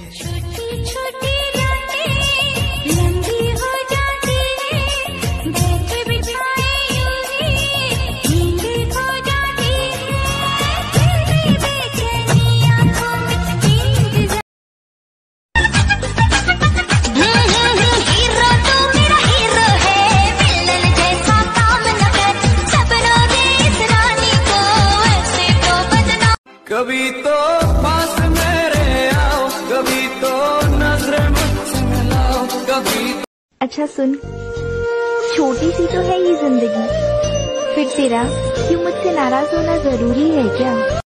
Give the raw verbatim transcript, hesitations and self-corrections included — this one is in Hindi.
छोटी छोटी रातें लंबी हो जाती है, बैठे बिठाए यूं ही नींद खो जाती है, तेरी बेचैनी आंखों में नींद। हीरो तू मेरा हीरो है, विलन जैसा काम न कर, सपनों दे इस रानी को ऐसे तो बदनाम। कभी तो पास मेरे आओ, कभी तो नजरें मुझसे मिलाओ, कभी। अच्छा सुन, छोटी सी तो है ये जिंदगी, फिर तेरा क्यों मुझसे नाराज होना जरूरी है क्या?